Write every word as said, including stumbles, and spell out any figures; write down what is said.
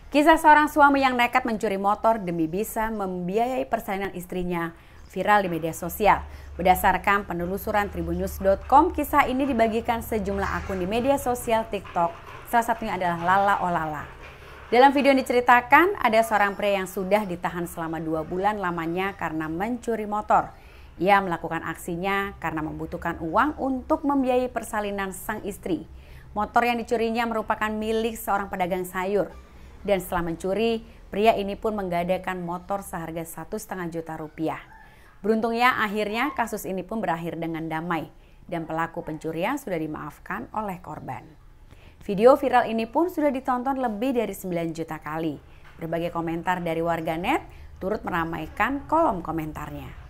Kisah seorang suami yang nekat mencuri motor demi bisa membiayai persalinan istrinya viral di media sosial. Berdasarkan penelusuran tribunnews dot com, kisah ini dibagikan sejumlah akun di media sosial TikTok. Salah satunya adalah Lala Olala. Dalam video yang diceritakan, ada seorang pria yang sudah ditahan selama dua bulan lamanya karena mencuri motor. Ia melakukan aksinya karena membutuhkan uang untuk membiayai persalinan sang istri. Motor yang dicurinya merupakan milik seorang pedagang sayur. Dan setelah mencuri, pria ini pun menggadaikan motor seharga satu setengah juta rupiah. Beruntungnya akhirnya kasus ini pun berakhir dengan damai dan pelaku pencurian sudah dimaafkan oleh korban. Video viral ini pun sudah ditonton lebih dari sembilan juta kali. Berbagai komentar dari warganet turut meramaikan kolom komentarnya.